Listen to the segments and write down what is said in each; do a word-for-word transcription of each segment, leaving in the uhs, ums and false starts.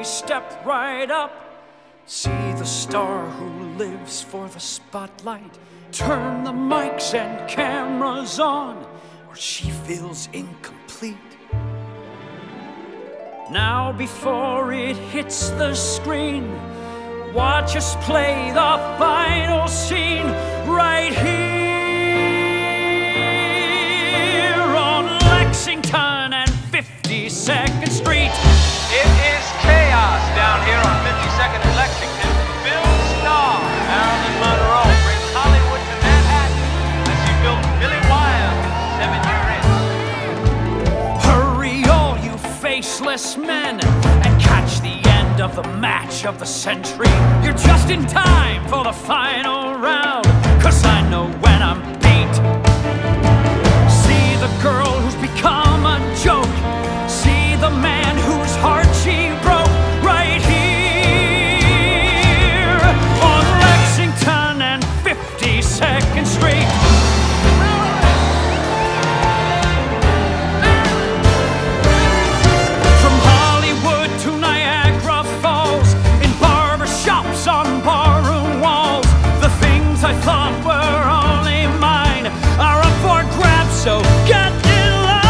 Harry, step right up. See the star who lives for the spotlight. Turn the mics and cameras on, or she feels incomplete. Now before it hits the screen, watch us play the final scene right here on Lexington and fifty-second Street. It is chaos down here on fifty-second and Lexington. Bill Starr, Marilyn Monroe brings Hollywood to Manhattan as she built Billy Wilde's seven-year itch. Hurry, all you faceless men, and catch the end of the match of the century. You're just in time for the final round, 'cause I know when I'm beat. See the girl who's become a joke. See the man whose heart she broke right here on Lexington and fifty-second Street. From Hollywood to Niagara Falls, in barber shops on barroom walls, the things I thought were only mine are up for grabs, so get in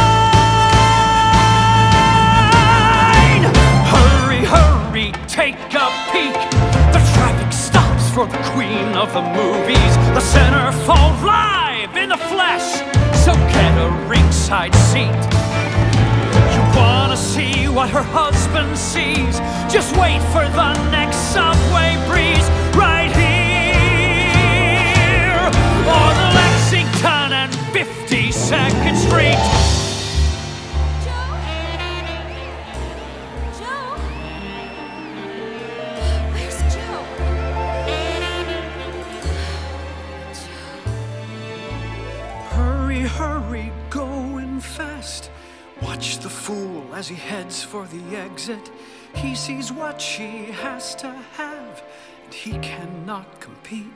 line. Hurry, hurry, take a peek. The traffic stops for the queen of the movies. The centerfold live in the flesh, so get a ringside seat. You wanna see what her husband sees? Just wait for the next subway breeze right here on Lexington and fifty-second Street. Joe? Joe? Where's Joe? Hurry, hurry, going fast. Watch the fool as he heads for the exit. He sees what she has to have, and he cannot compete.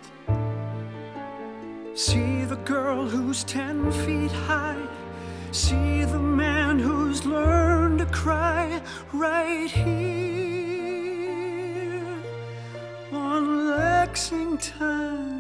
See the girl who's ten feet high. See the man who's learned to cry right here on Lexington